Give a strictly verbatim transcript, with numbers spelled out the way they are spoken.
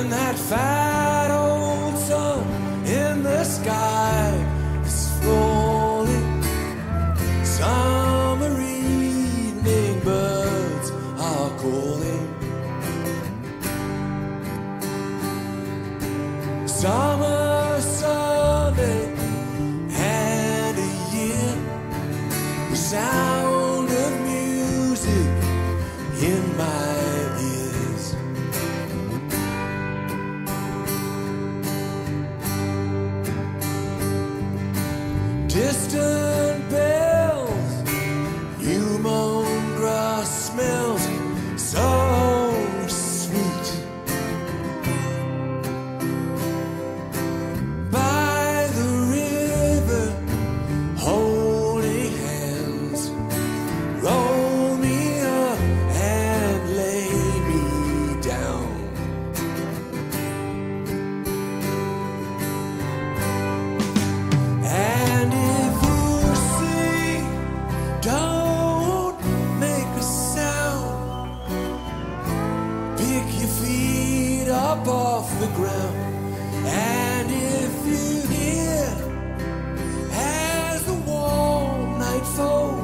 when that fat old sun in the sky is falling. Summer evening birds are calling. Summer Sunday and a year, the sound of music in my ears. Distant bells, new mown grass smells so sweet. By the river, holding hands, roll me up and lay me down. And if you sing, don't make a sound. Pick your feet up off the ground. And if you hear, as the warm night falls,